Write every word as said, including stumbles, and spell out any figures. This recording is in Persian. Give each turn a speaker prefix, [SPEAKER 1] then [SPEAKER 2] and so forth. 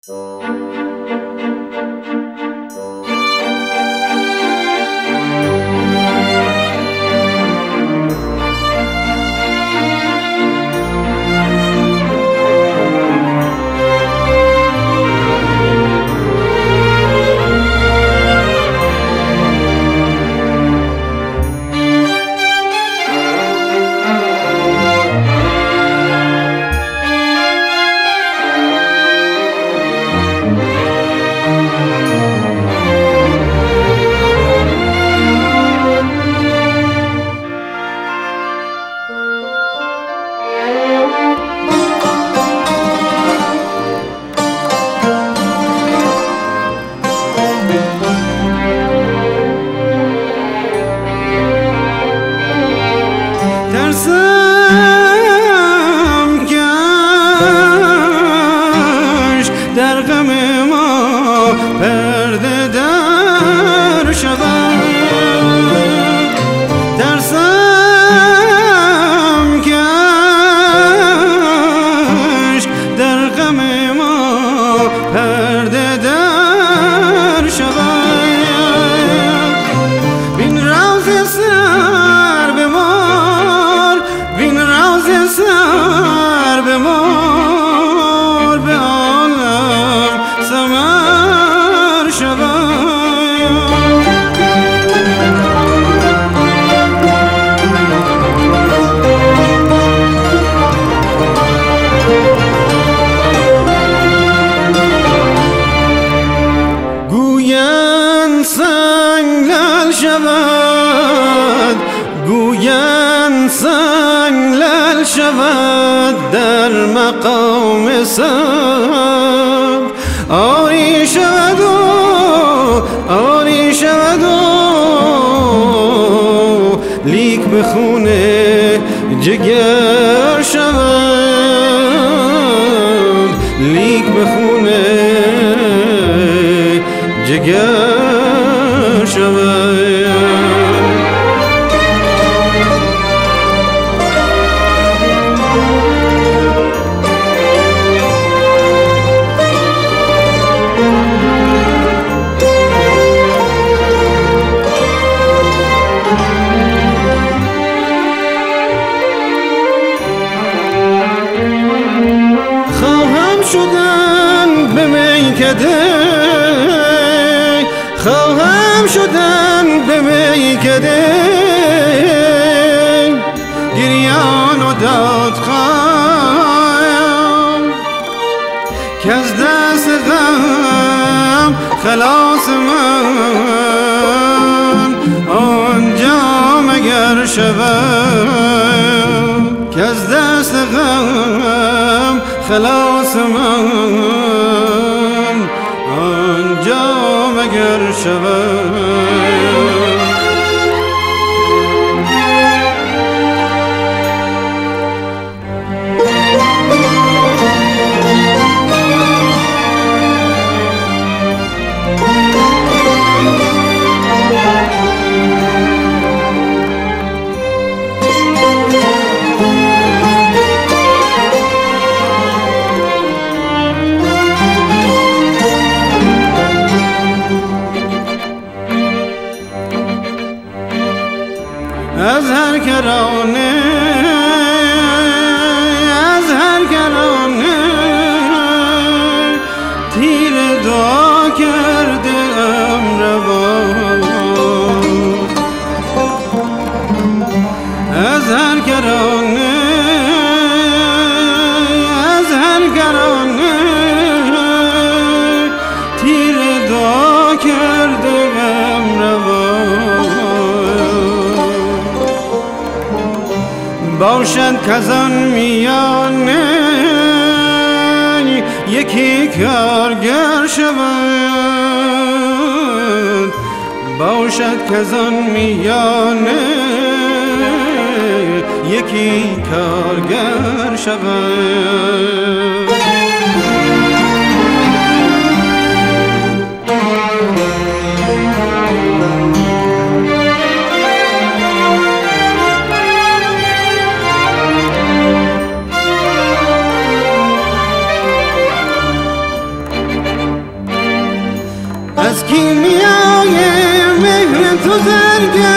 [SPEAKER 1] در غم ما پرده در شود، ترسم کش در غم ما پرده در شود. بین راز سر بمار، بین راز سر بمار، به عالم سمر شود. گویند سنگ لعل شود، گویند سنگ لعل شود در مقام صبر. آری شود و آری شود و لیک به خون جگر شود، لیک به خون جگر شود. خواهم شدن به میکده، خواهم شدن به میکده، گریان و داد خواهم که از دست غم خلاص من آنجا مگر شود، که از دست غم خلاص من آنجا مگر شود. از هر کرانه، از هر کرانه تیر دعا کرده ام روان، از هر کرانه، از هر کرانه تیر دعا کرده ام روان. باشد کزان میانه یکی کارگر شود، باشد کزان میانه یکی کارگر شود. گذر